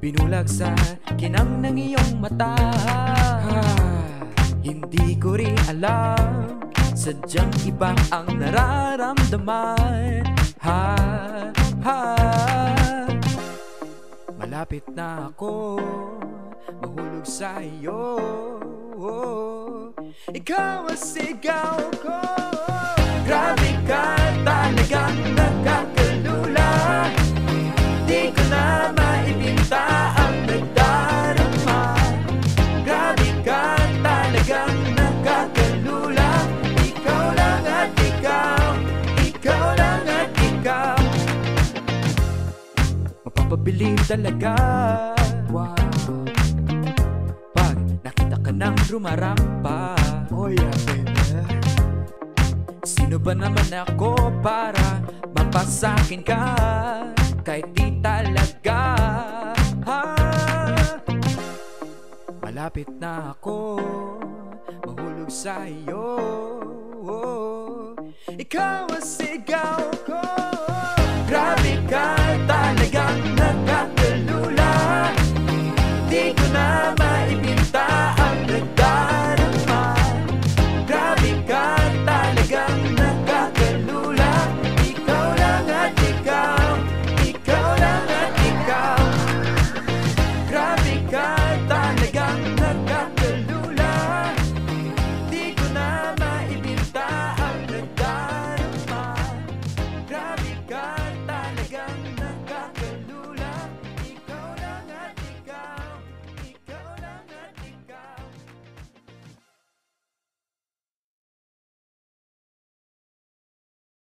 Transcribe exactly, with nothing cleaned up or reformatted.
Binulag sa kinang ng iyong mata. ha, Hindi ko rin alam, sadyang iba ang nararamdaman. Ha, ha, malapit na ako mahulog sa iyo. Ikaw ang sigaw ko. Grabe ka, talagang nakakalula. Di ko na maipinta ang nagdarama. Grabe ka, talagang nakakalula. Ikaw lang at ikaw, ikaw lang at ikaw. Mapapabilib talaga. Wow. Pag nakita ka nang rumarampa. Oh yeah, baby. Sino ba naman ako para mapasakin ka? Kahit di talaga. ha, Malapit na ako mahulog sa iyo. Ikaw ang sigaw